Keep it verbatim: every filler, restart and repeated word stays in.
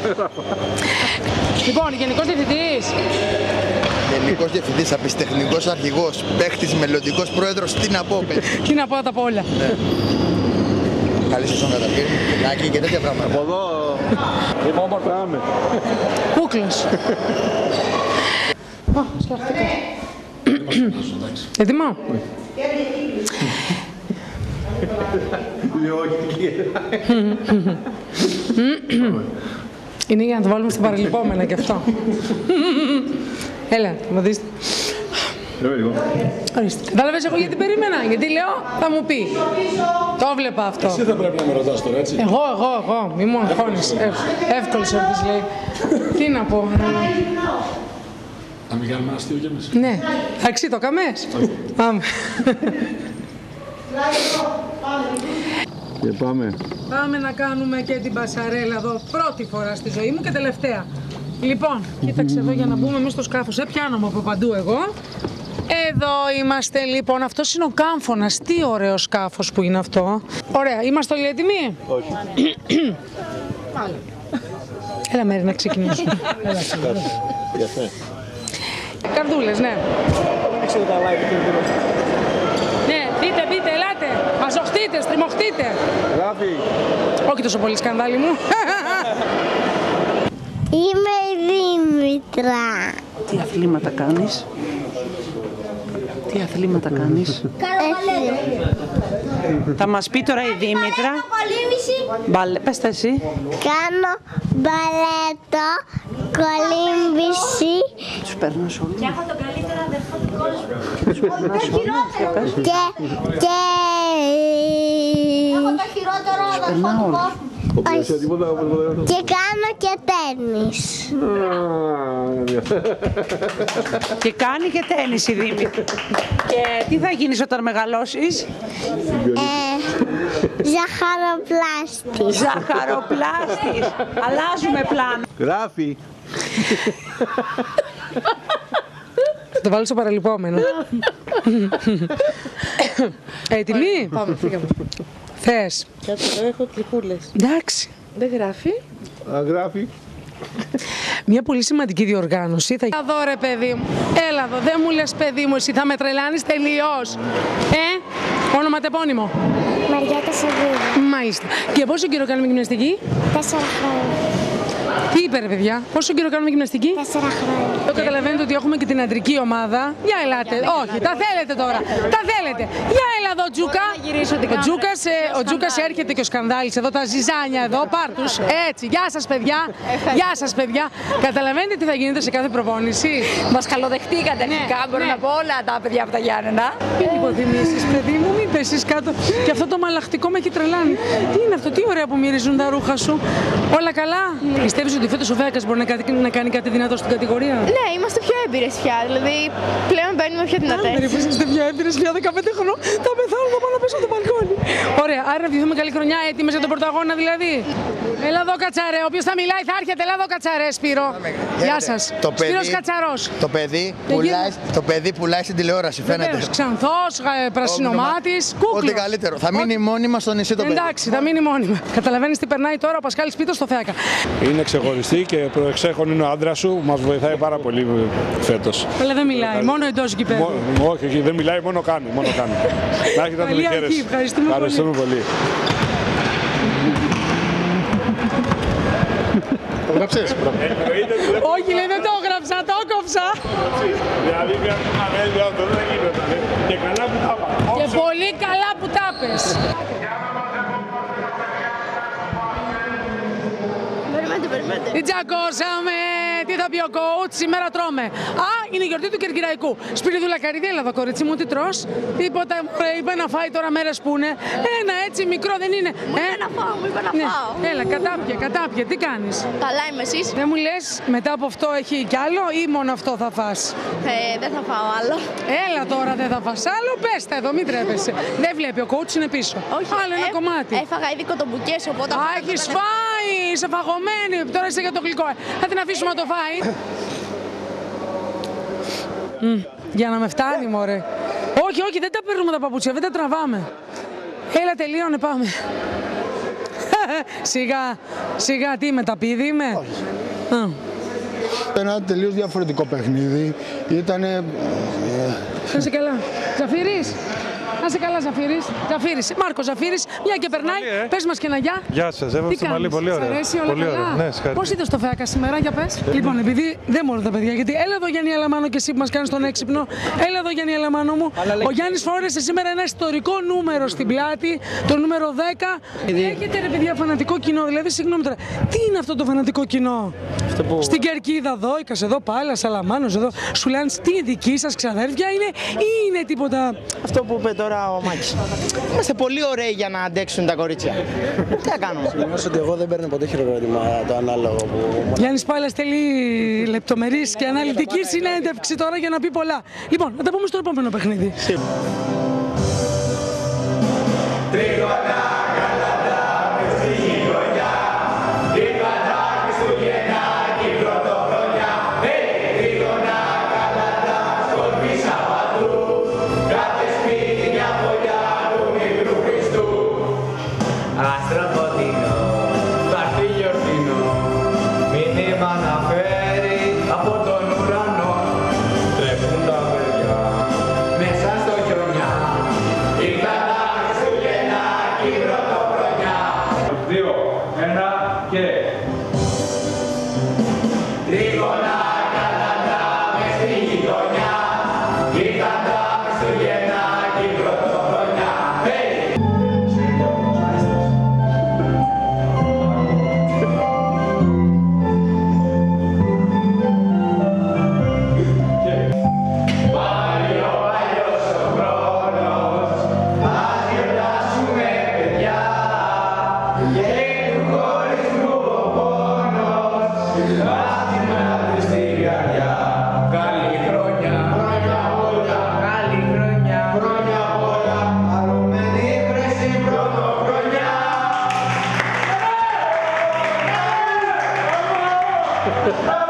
Λοιπόν, γενικός διευθυντής. Γενικός διευθυντής, απιστεχνικός αρχηγός, παίχτης, μελλοντικός πρόεδρος, τι να πω, παιδί. Τι να πω, τα πω όλα. Καλή σεζόν καταρχήν, φιλάκι και τέτοια πράγματα. Από εδώ, λοιπόν, πάμε. Κούκλος. Α, σκέφτηκα. Έτοιμο. Είναι για να το βάλουμε στα παραλυπόμενα κι αυτό. Έλα, θα δεις. Ορίστε. Κατάλαβες εγώ γιατί περίμενα, γιατί λέω θα μου πει. Το βλέπα αυτό. Εσύ θα πρέπει να με ρωτάς τώρα, έτσι. Εγώ, εγώ, εγώ, μη μου αγχώνεις. Εύκολος όποιος λέει. Τι να πω. Να μην κάνουμε ένα αστείο κι εμείς. Ναι. Εντάξει, το καμές. Πάμε. Και πάμε. Πάμε να κάνουμε και την πασαρέλα εδώ πρώτη φορά στη ζωή μου και τελευταία. Λοιπόν, κοίταξε εδώ για να μπούμε εμείς στο σκάφος. Ε, πιάνομαι από παντού εγώ. Εδώ είμαστε λοιπόν. Αυτός είναι ο Κάμφωνας. Τι ωραίο σκάφος που είναι αυτό. Ωραία, είμαστε όλοι έτοιμοι? Όχι. Μάλλον. Έλα Μέρη να ξεκινήσουμε. Έλα, καρδούλες, ναι. Ναι, πείτε, πείτε, ελάτε. Μαζοχτείτε, στριμωχτείτε. Γράφει. Όχι τόσο πολύ σκανδάλι μου. Είμαι η Δήμητρα. Τι αθλήματα κάνεις? Τι αθλήματα κάνεις? Θα μας πει τώρα η Δήμητρα. Μπαλέ, πες τα εσύ. Κάνω μπαλέτο, κολύμβηση. Τους περνάς όλους. Και έχω τον καλύτερο αδερφό του κόσμου. Και, και... Έχω το χειρότερο αδερφό του κόσμου. Και κάνω και τένις. Και κάνει και τένις η Δήμητρα. Και τι θα γίνεις όταν μεγαλώσεις? Ε, ζαχαροπλάστης. Ζαχαροπλάστης. Αλλάζουμε πλάνο. Γράφει. Θα το βάλω στο παραλυπόμενο. Έτοιμοι? Πάμε, φύγαμε. Θες? Κάτσε εδώ, έχω κλικούλες. Εντάξει. Δεν γράφει. Α, γράφει. Μια πολύ σημαντική διοργάνωση. Θα... Έλα εδώ ρε παιδί μου. Έλα εδώ. Δεν μου λες παιδί μου εσύ. Θα με τρελάνεις τελείως. Ε, ονοματεπώνυμο. Μαριάτα Σαββίδη. Μάλιστα. Και πόσο καιρό κάνουμε γυμναστική? Τέσσερα χρόνια. Τι είπε ρε παιδιά, πόσο καιρό κάνουμε γυμναστική? Τέσσερα χρόνια. Το καταλαβαίνετε ότι έχουμε και την αντρική ομάδα. Για ελάτε. Όχι, τα θέλετε τώρα. Τα θέλετε. Για έλα εδώ, Τζούκα. Ο Τζούκας, ο Τζούκας έρχεται και ο Σκανδάλης εδώ, τα ζυζάνια εδώ. Πάρ' τους. Έτσι. Γεια σας, παιδιά. Γεια σας, παιδιά. Καταλαβαίνετε τι θα γίνεται σε κάθε προπόνηση? Μας καλοδεχτήκατε αρχικά, μπορώ να πω όλα τα παιδιά από τα Γιάννενα. Μην υποτιμήσεις, παιδί μου, μην πέσεις κάτω. Και αυτό το μαλαχτικό με έχει τρελάνει. Τι είναι αυτό, τι ωραία που μυρίζουν τα ρούχα σου. Όλα καλά. Πιστεύεις ότι φέτος ο Φέακας μπορεί να, κάτι, να κάνει κάτι δυνατό στην κατηγορία? Ναι, είμαστε πιο έμπειρες πια, δηλαδή πλέον μπαίνουμε πιο δυνατές. Αν είστε πιο έμπειρες πια δεκαπέντε χρονών, θα πεθάνω, θα πάω να πέσω από το μπαλκόνι. Ωραία, άρα να βγηθούμε καλή χρονιά, έτοιμες για τον πρωταγώνα δηλαδή. Έλα εδώ κατσαρέ, όποιος θα μιλάει θα έρχεται, έλα εδώ κατσαρέ Σπύρο. Γεια σας, Σπύρος Κατσαρός. Το παιδί, πουλάει, το παιδί πουλάει στην τηλεόραση, φαίνεται. Ξανθός, πρασινομάτης, κούκλος. Ό,τι καλύτερο, θα μείνει μόνιμα στο νησί το παιδί. Εντάξει, θα μείνει μόνιμα. Καταλαβαίνεις τι περνάει τώρα ο Πασχάλης Πίτος στο Φέακα. Είναι ξεχωριστή και προεξέχον είναι ο άντρας σου, μας βοηθάει πάρα πολύ φέτος. Αλλά δεν μιλάει, μόνο εντός εκεί πέρα. Όχι, όχι, δεν μιλάει, μόνο κάνει. Μόνο κάνει. Να έχετε να τον χαίρεσαι. Ευχαριστούμε, Ευχαριστούμε πολύ. πολύ. Το γράψες? Όχι, λέει, δεν το έγραψα, το έκοψα. Δηλαδή, μια ανέλη αυτό δεν γινόταν. Και καλά που τα είπα. Και πολύ καλά που τα πες. Περιμένετε, περιμένετε. Τι τσακώσαμε, τι θα πει ο coach, σήμερα τρώμε. Α, είναι η γιορτή του Κερκυραϊκού. Σπυριδούλα Καρύδη, έλα εδώ κορίτσι μου, τι τρως? Τίποτα, μωρέ, είπε να φάει τώρα μέρες που είναι. Ένα έτσι μικρό δεν είναι. Μου είπε να φάω, μου είπε να Ναι. φάω. Έλα, κατάπια, κατάπια, τι κάνεις? Καλά είμαι εσείς? Δεν μου λες, μετά από αυτό έχει κι άλλο ή μόνο αυτό θα φας? Ε, δεν θα φάω άλλο. Έλα τώρα, δεν θα φας άλλο, πες τα εδώ, μην τρέπεσαι. Δεν βλέπει, ο coach είναι πίσω. Όχι, Άλλο ένα ε, κομμάτι. Έφαγα ήδη κοτομπουκές, οπότε... Α, έχεις φάει, είσαι φαγωμένη, τώρα είσαι για το γλυκό. Θα την αφήσουμε να το φάει. Mm, για να με φτάνει, μωρέ. Όχι, όχι, δεν τα παίρνουμε τα παπούτσια, δεν τα τραβάμε. Έλα, τελείωνε, πάμε. Σιγά, σιγά, τι μεταπίδη είμαι. Α. Ένα τελείως διαφορετικό παιχνίδι. Ήτανε... Να είσαι καλά. Ζαφύρης. Να είσαι καλά, Ζαφύρης. Ζαφύρης. Μάρκο Ζαφύρης, μια και περνάει. Ε. Πες μας και ένα γεια. Γεια σας, έβαλε στο μαλλί, πολύ ωραία. Σ' αρέσει όλα πολύ καλά. ωραία. Ναι, πώς είδες το Φέακα σήμερα, για πες. Λοιπόν, επειδή δεν μπορώ τα παιδιά, γιατί έλα εδώ Γιάννη Αλαμάνο και εσύ που μας κάνεις τον έξυπνο. Έλα εδώ Γιάννη Αλαμάνο μου. Ο Γιάννης φόρεσε σήμερα ένα ιστορικό νούμερο στην πλάτη, το νούμερο δέκα. Έχετε ρε παιδιά φανατικό κοινό, δηλαδή συγγνώμη τώρα. Τι είναι αυτό το φανατικό κοινό. Που... Στην Κερκίδα, Δόικας, εδώ Πάλας, Αλαμάνος, εδώ. Σου λένε τι δική σας ξαδέρφια είναι ή είναι τίποτα. Αυτό που είπε τώρα ο Μάκης. Είμαστε πολύ ωραίοι για να αντέξουν τα κορίτσια. Τι θα κάνουμε. Σημειώσω ότι εγώ δεν παίρνω ποτέ χειροκρότημα το ανάλογο που. Γιάννης Πάλας θέλει λεπτομερής και αναλυτική συνέντευξη τώρα για να πει πολλά. Λοιπόν, να τα πούμε στο επόμενο παιχνίδι. Ha ha ha!